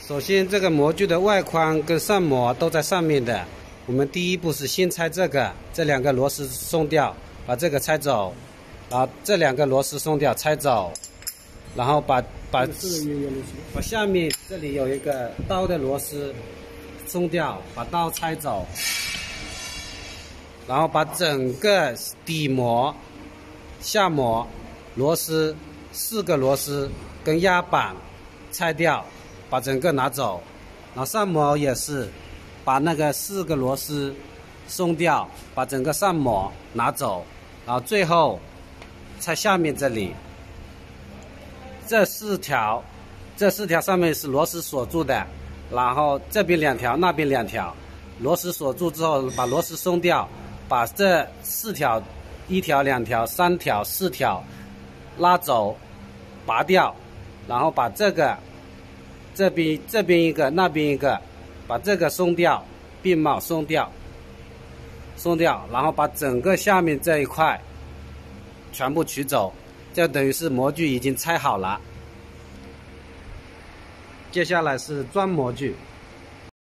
首先，这个模具的外框跟上模都在上面的。我们第一步是先拆这两个螺丝松掉，把这个拆走，然后这两个螺丝松掉，拆走，然后把下面这里有一个刀的螺丝松掉，把刀拆走，然后把整个底膜、下膜螺丝4个螺丝跟压板拆掉，把整个拿走，然后上膜也是把那个4个螺丝松掉，把整个上膜拿走，然后最后拆下面这里这4条上面是螺丝锁住的，然后这边2条，那边2条，螺丝锁住之后把螺丝松掉，把这4条1条、2条、3条、4条拉走，拔掉，然后把这个这边一个，那边一个，把这个松掉，并帽松掉，然后把整个下面这一块全部取走，这等于是模具已经拆好了。接下来是装模具。